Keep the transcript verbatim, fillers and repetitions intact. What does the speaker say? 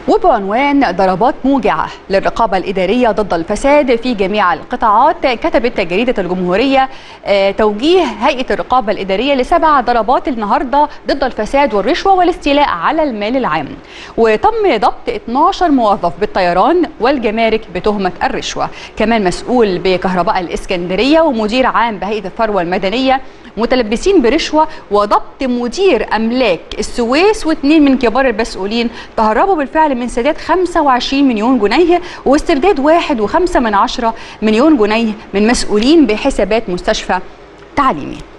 وبعنوان ضربات موجعة للرقابة الإدارية ضد الفساد في جميع القطاعات، كتبت جريدة الجمهورية توجيه هيئة الرقابة الإدارية لسبع ضربات النهاردة ضد الفساد والرشوة والاستيلاء على المال العام. وتم ضبط اثناشر موظف بالطيران والجمارك بتهمة الرشوة، كمان مسؤول بكهرباء الإسكندرية ومدير عام بهيئة الثروة المدنية متلبسين برشوة، وضبط مدير أملاك السويس واثنين من كبار المسؤولين تهربوا بالفعل من سداد خمسة وعشرين مليون جنيه واسترداد واحد وخمسة من عشرة مليون جنيه من مسؤولين بحسابات مستشفى تعليمي.